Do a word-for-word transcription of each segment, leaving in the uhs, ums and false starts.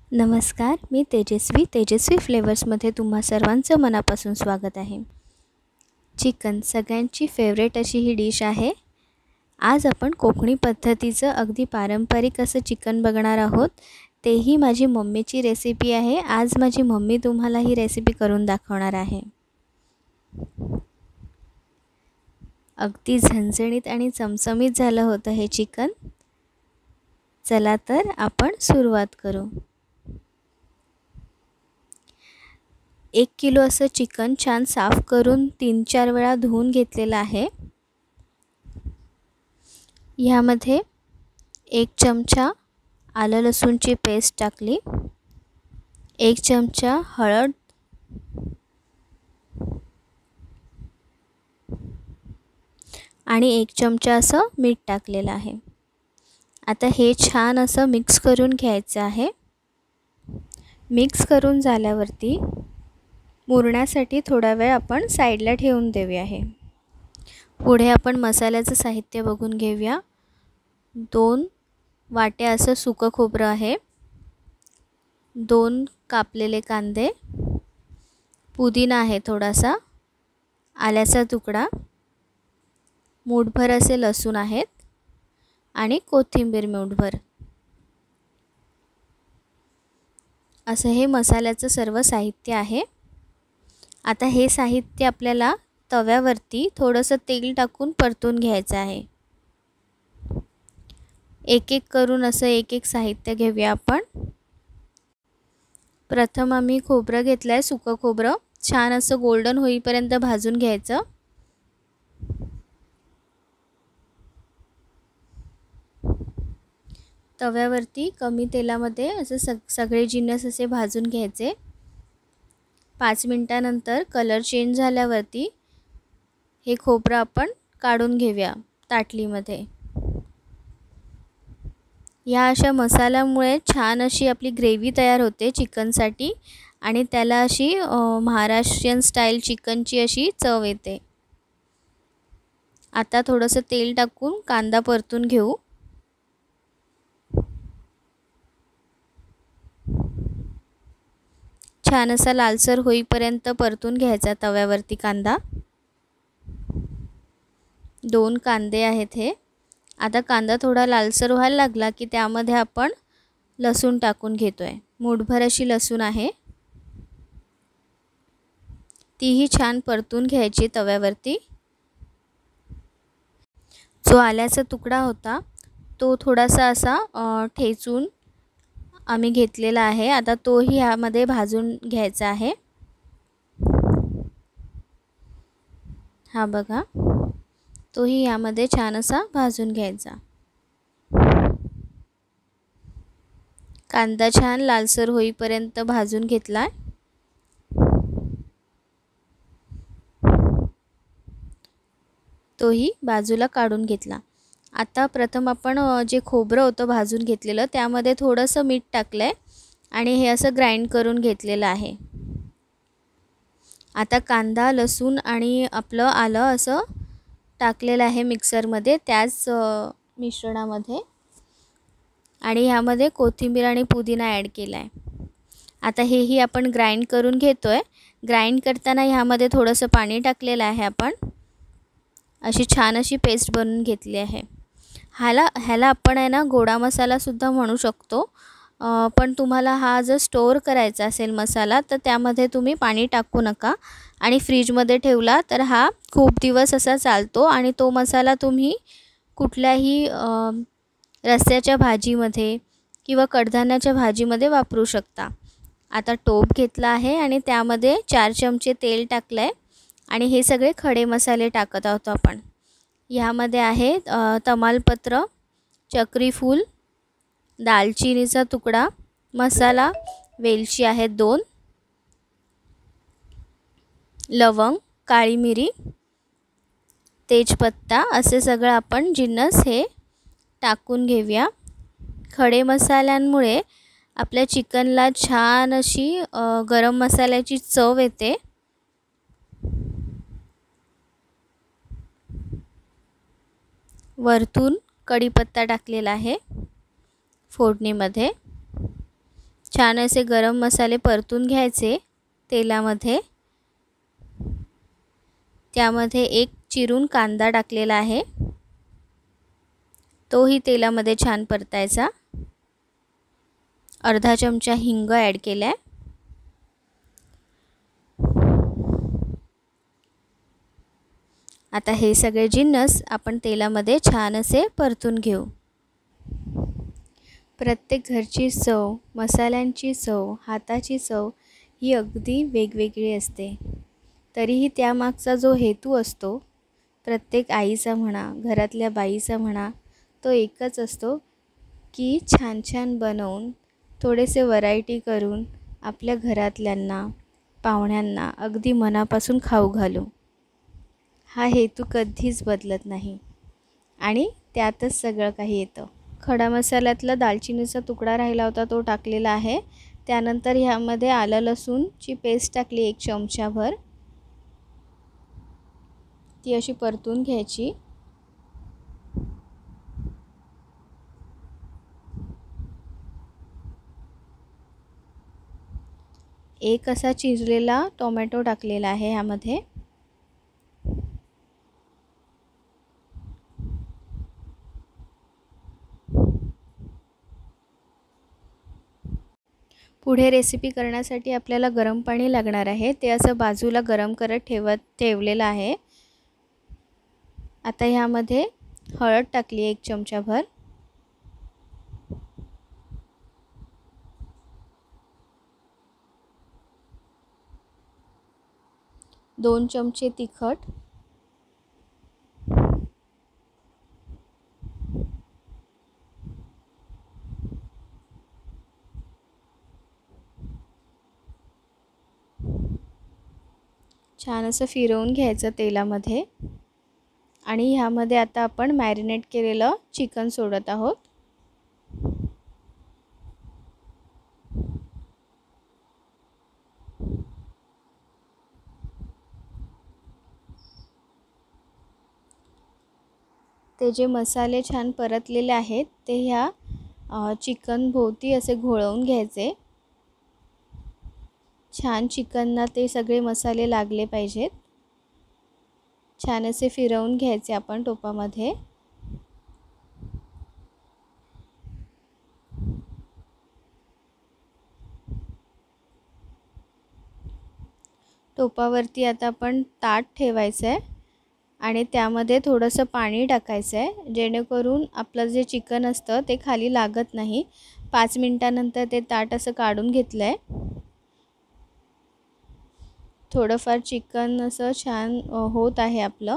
नमस्कार, मी तेजस्वी तेजस्वी फ्लेवर्समध्ये तुम्हा सर्वांचं मनापासून स्वागत आहे। चिकन सगळ्यांची फेवरेट अशी ही डिश आहे। आज आपण कोकणी पद्धतीचं अगदी पारंपरिक असं चिकन बघणार आहोत, तेही माझी मम्मीची रेसिपी आहे। आज माझी मम्मी तुम्हाला ही रेसिपी करून दाखवणार आहे। अगदी झणझणीत आणि चमचमीत झालं होतं हे चिकन। चला तर आपण सुरुवात करू। एक किलो असं चिकन छान साफ करून तीन चार वेळा धुवून घेतलेलं आहे। ह्यामध्ये एक चमचा आलं लसूणची पेस्ट टाकली, एक चमचा हळद, आणि एक चमचा असं मीठ टाकलेलं आहे। आता हे छान असं मिक्स करून घ्यायचं आहे। मिक्स करून झाल्यावरती मुरण्यासाठी थोडा वेळ आपण साईडला ठेवून देऊया। आहे पुढे आपण मसाल्याचं साहित्य बघून घेऊया। दोन वाट्या असं सुकं खोबरं आहे, दोन कापलेले कांदे, पुदिना आहे थोडासा, आल्याचा तुकडा, मूठभर असे लसूण आहेत आणि कोथिंबीर मूठभर। असं हे मसाल्याचं सर्व साहित्य आहे। आता हे साहित्य आपल्याला तव्यावरती थोडंसं तेल टाकून परतून घ्यायचं आहे। एक एक करून असं एक एक साहित्य घेऊया आपण। प्रथम आम्ही खोबरं घेतलं आहे, सुकं खोबरं छान असं गोल्डन होईपर्यंत भाजून घ्यायचं। तव्यावरती कमी तेलामध्ये असं सग सगळे जिन्नस असे भाजून घ्यायचे। पाच मिनिटानंतर कलर चेंज झाल्यावरती हे खोबरं आपण काढून घेऊया ताटलीमध्ये। या अशा मसाल्यामुळे छान अशी आपली ग्रेव्ही तयार होते चिकनसाठी आणि त्याला अशी महाराष्ट्रीयन स्टाईल चिकनची अशी चव येते। आता थोडंसं तेल टाकून कांदा परतून घेऊ। छान असा लालसर होईपर्यंत परतून घ्यायचा तव्यावरती कांदा। दोन कांदे आहेत हे। आता कांदा थोडा लालसर व्हायला लागला की त्यामध्ये आपण लसूण टाकून घेतोय। मूठभर अशी लसूण आहे, तीही छान परतून घ्यायची तव्यावरती। जो आल्याचा तुकडा होता तो थोडासा असा ठेचून आम्ही घेतलेला आहे। आता तोही ह्यामध्ये भाजून घ्यायचा आहे। हा बघा, तोही यामध्ये छान असा भाजून घ्यायचा। कांदा छान लालसर होईपर्यंत भाजून घेतला। तोही बाजूला काढून घेतला। आता प्रथम आपण जे खोबरं होतं भाजून घेतलेलं त्यामध्ये थोडंसं मीठ टाकलंय आणि हे असं ग्राइंड करून घेतलेलं आहे। आता कांदा, लसूण आणि आपलं आलं असं टाकलेलं आहे मिक्सरमध्ये त्याच मिश्रणामध्ये, आणि ह्यामध्ये कोथिंबीर आणि पुदिना ॲड केला आहे। आता हेही आपण ग्राइंड करून घेतोय। ग्राइंड करताना ह्यामध्ये थोडंसं पाणी टाकलेलं आहे आपण। अशी छान अशी पेस्ट बनवून घेतली आहे। ह्याला ह्याला आपण आहे ना गोडा मसालासुद्धा म्हणू शकतो, पण तुम्हाला हा जर स्टोअर करायचा असेल मसाला तर त्यामध्ये तुम्ही पाणी टाकू नका आणि फ्रीजमध्ये ठेवला तर हा खूप दिवस असा चालतो आणि तो मसाला तुम्ही कुठल्याही रस्स्याच्या भाजीमध्ये किंवा कडधान्याच्या भाजीमध्ये वापरू शकता। आता टोप घेतला आहे आणि त्यामध्ये चार चमचे तेल टाकलं आहे आणि हे सगळे खडे मसाले टाकत आहोत आपण। ह्यामध्ये आहे तमालपत्र, चक्रीफूल, दालचिनीचा तुकडा, मसाला, वेलची आहेत दोन, लवंग, काळी मिरी, तेजपत्ता, असे सगळं आपण जिन्नस हे टाकून घेऊया। खडे मसाल्यांमुळे आपल्या चिकनला छान अशी गरम मसाल्याची चव येते। वरतून कढीपत्ता टाकलेला आहे फोडणीमध्ये। छान असे गरम मसाले परतून घ्यायचे तेलामध्ये. त्यामध्ये एक चिरून कांदा टाकलेला आहे, तोही तेलामध्ये छान परतायचा. अर्धा चमचा हिंग ॲड केलाय. आता हे सगळे जिन्नस आपण तेलामध्ये छान असे परतून घेऊ. प्रत्येक घरची चव, मसाल्यांची चव, हाताची चव ही अगदी वेगवेगळी असते. तरीही त्यामागचा जो हेतू असतो प्रत्येक आईचा म्हणा, घरातल्या बाईचा म्हणा, तो एकच असतो की छान छान बनवून थोडेसे व्हरायटी करून आपल्या घरातल्यांना, पाहुण्यांना अगदी मनापासून खाऊ घालू. हा हेतू कधीच बदलत नाही आणि त्यातच सगळं काही येतं. खडा मसाल्यातला दालचिनीचा तुकडा राहिला होता तो टाकलेला आहे. त्यानंतर ह्यामध्ये आलं लसूणची पेस्ट टाकली एक चमचाभर. ती अशी परतून घ्यायची. एक असा चिरलेला टोमॅटो टाकलेला आहे ह्यामध्ये. पुढे रेसिपी करण्यासाठी आपल्याला गरम पाणी लागणार आहे. ते असं बाजूला गरम करत ठेवत ठेवलेलं आहे. आता ह्यामध्ये हळद टाकली एक चमचाभर. दोन चमचे तिखट. छान असं फिरवून घ्यायचं तेलामध्ये आणि ह्यामध्ये आता आपण मॅरिनेट केलेलं चिकन सोडत आहोत. ते जे मसाले छान परतलेले आहेत ते ह्या चिकन भोवती असे घोळवून घ्यायचे. छान चिकनना ते सगळे मसाले लागले पाहिजेत. छान असे फिरवून घ्यायचे आपण टोपामध्ये. टोपावरती आता आपण ताट ठेवायचं आहे आणि त्यामध्ये थोडंसं पाणी टाकायचं आहे जेणेकरून आपलं जे चिकन असतं ते खाली लागत नाही. पाच मिनिटानंतर ते ताट असं काढून घेतलं आहे. थोडंफार चिकन असं छान होत आहे आपलं.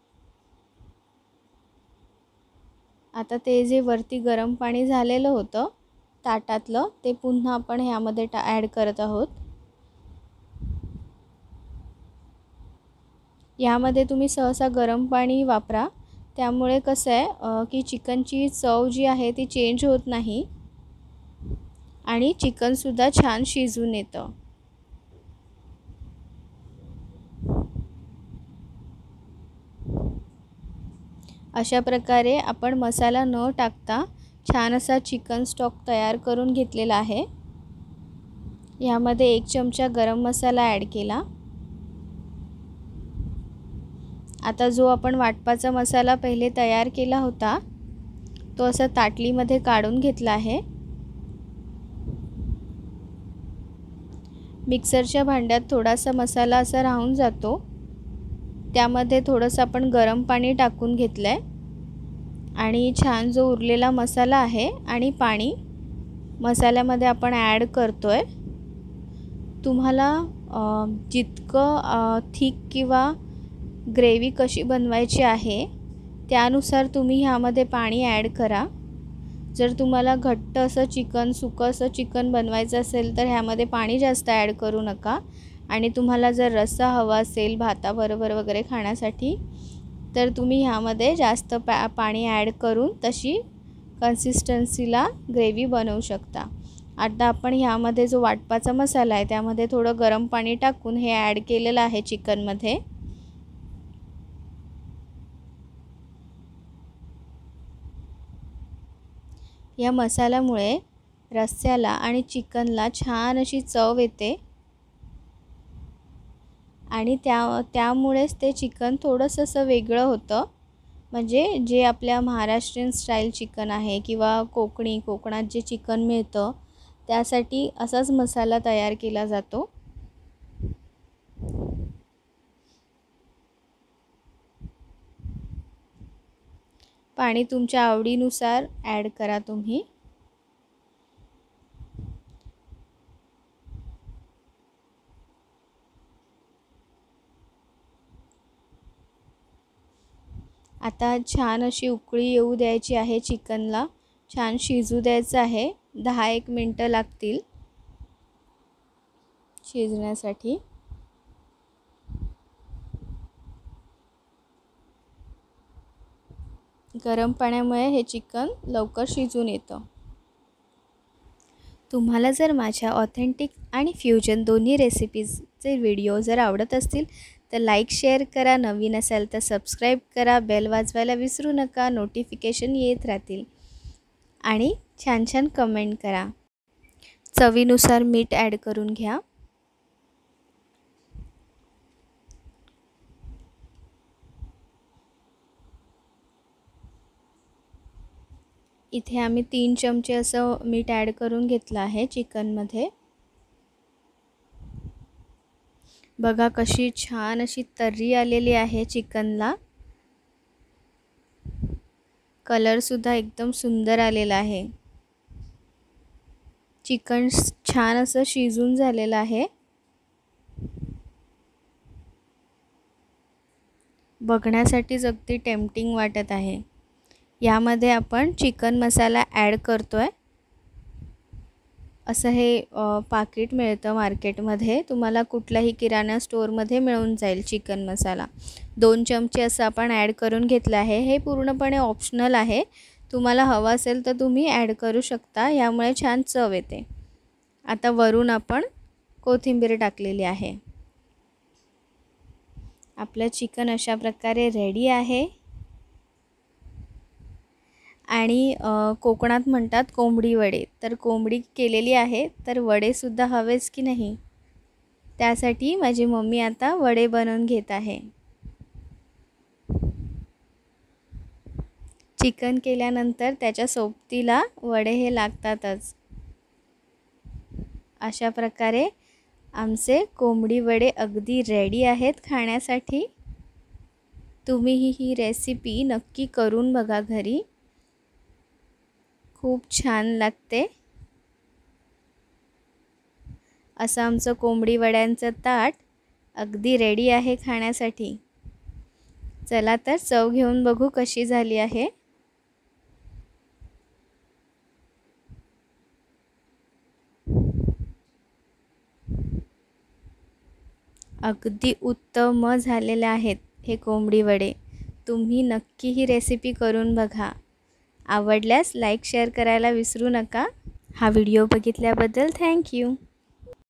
आता ते जे वरती गरम पाणी झालेलं होतं ताटातलं ते पुन्हा आपण ह्यामध्ये टा ॲड करत आहोत. यामध्ये तुम्ही सहसा गरम पाणी वापरा. त्यामुळे कसं आहे की चिकनची चव जी आहे ती चेंज होत नाही आणि चिकनसुद्धा छान शिजून येतं. अशा प्रकारे आपण मसाला न टाकता छान असा चिकन स्टॉक तयार करून घेतलेला आहे. यामध्ये एक चमचा गरम मसाला ॲड केला. आता जो आपण वाटपाचा मसाला पहिले तयार केला होता तो असा ताटलीमध्ये काढून घेतला आहे. मिक्सरच्या भांड्यात थोडासा मसाला असा राहून जातो. त्यामध्ये थोडंसं आपण गरम पाणी टाकून घेतलं आहे आणि छान जो उरलेला मसाला आहे आणि पाणी मसाल्यामध्ये आपण ॲड करतो आहे. तुम्हाला जितकं थिक किंवा ग्रेव्ही कशी बनवायची आहे त्यानुसार तुम्ही ह्यामध्ये पाणी ॲड करा. जर तुम्हाला घट्ट असं चिकन, सुकं असं चिकन बनवायचं असेल तर ह्यामध्ये पाणी जास्त ॲड करू नका. आणि तुम्हाला जर रस्सा हवा असेल भाताबरोबर वगैरे खाण्यासाठी तर तुम्ही ह्यामध्ये जास्त पा पाणी ॲड करून तशी कन्सिस्टन्सीला ग्रेव्ही बनवू शकता. आता आपण ह्यामध्ये जो वाटपाचा मसाला आहे त्यामध्ये थोडं गरम पाणी टाकून हे ॲड केलेलं आहे चिकनमध्ये. या मसाल्यामुळे रस्स्याला आणि चिकनला छान अशी चव येते आणि त्या त्यामुळेच ते चिकन थोडंसं असं वेगळं होतं. म्हणजे जे आपल्या महाराष्ट्रीयन स्टाईल चिकन आहे किंवा कोकणी कोकणात जे चिकन मिळतं त्यासाठी असाच मसाला तयार केला जातो. पाणी तुमच्या आवडीनुसार ॲड करा तुम्ही. आता छान अशी उकळी येऊ द्यायची आहे चिकनला. छान शिजू द्यायचं आहे. दहा एक मिनटं लागतील शिजण्यासाठी. गरम पाण्यामुळे हे चिकन लवकर शिजून येतं. तुम्हाला जर माझ्या ऑथेंटिक आणि फ्युजन दोन्ही रेसिपीजचे व्हिडिओ जर आवडत असतील तर लाईक शेअर करा. नवीन असाल तर सबस्क्राईब करा. बेल वाजवायला विसरू नका. नोटिफिकेशन येत राहतील. आणि छान छान कमेंट करा. चवीनुसार मीठ ॲड करून घ्या. इथे आम्ही तीन चमचे असं मीठ ॲड करून घेतलं आहे चिकनमध्ये. बघा कशी छान अशी तर्री आलेली आहे चिकनला. कलरसुद्धा एकदम सुंदर आलेला आहे. चिकन छान असं शिजून झालेलं आहे. बघण्यासाठीच अगदी टेम्पटिंग वाटत आहे. यामध्ये आपण चिकन मसाला ॲड करतोय. असं हे पाकिट मिळतं मार्केटमध्ये. तुम्हाला कुठल्याही किराणा स्टोअरमध्ये मिळून जाईल चिकन मसाला. दोन चमचे असं आपण ॲड करून घेतलं आहे. हे पूर्णपणे ऑप्शनल आहे. तुम्हाला हवं असेल तर तुम्ही ॲड करू शकता. यामुळे छान चव येते. आता वरून आपण कोथिंबीर टाकलेली आहे. आपलं चिकन अशा प्रकारे रेडी आहे. आणि कोकणात म्हणतात कोंबडी वडे. तर कोंबडी केलेली आहे तर वडेसुद्धा हवेच की नाही. त्यासाठी माझी मम्मी आता वडे बनवून घेत आहे. चिकन केल्यानंतर त्याच्या सोबतीला वडे हे लागतातच. अशा प्रकारे आमचे कोंबडी वडे अगदी रेडी आहेत खाण्यासाठी. तुम्हीही ही रेसिपी नक्की करून बघा घरी. खूप छान लागते. असं आमचं कोंबडी वड्यांचं ताट अगदी रेडी आहे खाण्यासाठी. चला तर चव घेऊन बघू कशी झाली आहे. अगदी उत्तम झालेले आहेत हे कोंबडी वडे. तुम्ही नक्की ही रेसिपी करून बघा. आवडल्यास लाईक शेअर करायला विसरू नका. हा व्हिडिओ बघितल्याबद्दल थँक्यू.